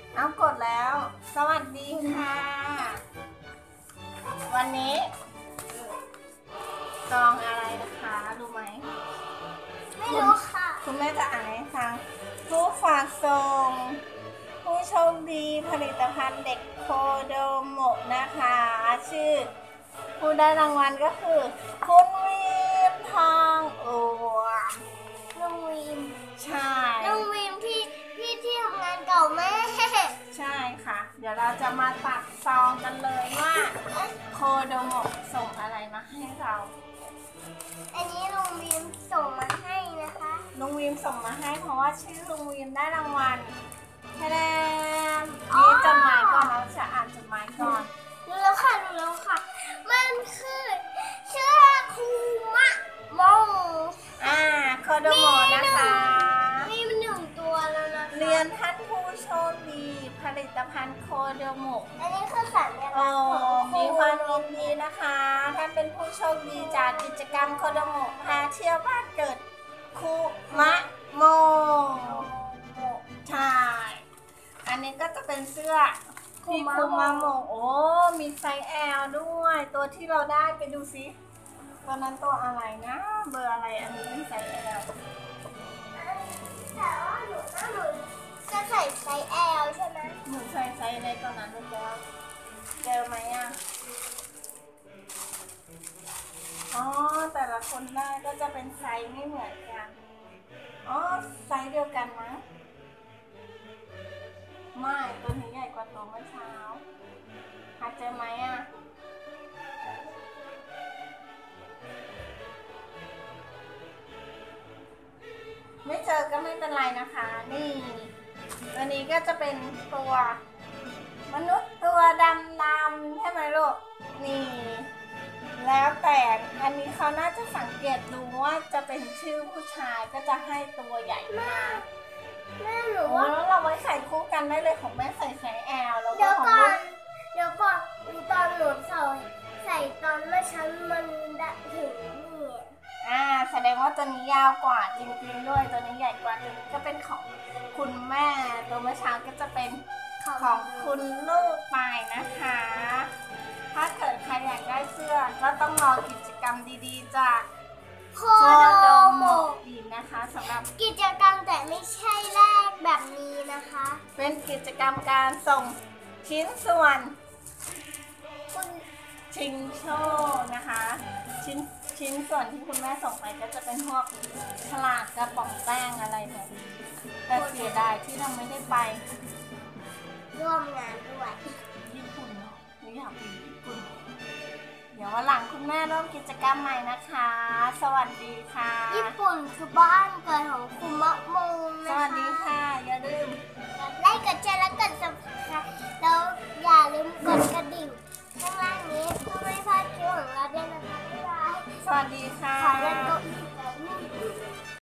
เอากดแล้ว สวัสดีค่ะ วันนี้ซองอะไรนะคะรู้ไหมไม่รู้ค่ะคุณแม่จะอ่านให้ฟังผู้ฝากส่งผู้โชคดีผลิตภัณฑ์เด็กโคโดโมะนะคะชื่อผู้ได้รางวัลก็คือคุณวิมทองอวมน้องวิมใช่น้องวิมที่ทำงานเก่าแม่ใช่ค่ะเดี๋ยวเราจะมาตัดซองกันเลยว่าโคโดโมะส่งอะไรมาให้เราอันนี้น้องวิมส่งมาให้นะคะลุงวิมส่งมาให้เพราะว่าชื่อลุงวิมได้รางวัลแค่แดมจดหมายก่อนเราจะอ่านจดหมายก่อนรู้แล้วค่ะมันคือเชือคูมะมงโคโดโมะนะคะมีมันหนึ่งตัวแล้วนะเรียนท่านผู้โชคดีผลิตภัณฑ์โคโดโมะอันนี้คือสัญลักษณ์ของมีความยินดีนะคะท่านเป็นผู้โชคดีจากกิจกรรมโคโดโมะพาเที่ยวบ้านเกิดคุมะโมใช่อันนี้ก็จะเป็นเสื้อที่คุมะโมโอ้มีไซส์ L ด้วยตัวที่เราได้ไปดูซิตัวนั้นตัวอะไรนะเบอร์อะไรอันนี้เป็นไซส์ L แต่ว่าหนูจะใส่ไซส์ L ใช่ไหมหนูใส่ไซส์ในตัวนั้นลูกแล้วเจอไหมอ่ะอ๋อแต่ละคนได้ก็จะเป็นไซส์ไม่เหมือนกันอ๋อไซส์เดียวกันนะไม่ตัวนี้ใหญ่กว่าตัวเมื่อเช้าหาเจอไหมอ่ะไม่เจอก็ไม่เป็นไรนะคะนี่ตัวนี้ก็จะเป็นตัวมนุษย์ตัวดำใช่ไหมลูกนี่แล้วแต่อันนี้เขาน่าจะสังเกตดูว่าจะเป็นชื่อผู้ชายก็จะให้ตัวใหญ่มากแม่หนูว่าแล้วเราไว้ใส่คู่กันได้เลยของแม่ใส่ไซส์ L แล้วก็ของลูกเดี๋ยวก่อนตอนหนูใส่ตอนเมื่อเช้ามันถึงนี่แสดงว่าตัวนี้ยาวกว่าจริงๆด้วยตัวนี้ใหญ่กว่าตัวนี้ก็เป็นของคุณแม่ตัวเมื่อเช้าก็จะเป็นของคุณลูกไปนะคะถ้าเกิดใครอยากได้เสื้อก็ต้องรอกิจกรรมดีๆจากโคโดโมะอีกนะคะสำหรับกิจกรรมแต่ไม่ใช่แรกแบบนี้นะคะเป็นกิจกรรมการส่งชิ้นส่วนชิงโชคนะคะชิ้นส่วนที่คุณแม่ส่งไปก็จะเป็นพวกฉลากกระป๋องแป้งอะไรแบบนี้แต่เสียดายที่เราไม่ได้ไปร่วมงานด้วยญี่ปุ่นเนาะไม่อยากไปญี่ปุ่นเดี๋ยววันหลังคุณแม่เริ่มกิจกรรมใหม่นะคะสวัสดีค่ะญี่ปุ่นคือบ้านเกิดของคุมะโม